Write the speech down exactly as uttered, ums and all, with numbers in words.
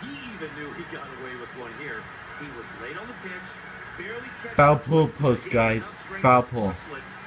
even knew he got away with one here. He was late on the pitch, barely catching Foul pull post, guys. Foul pull.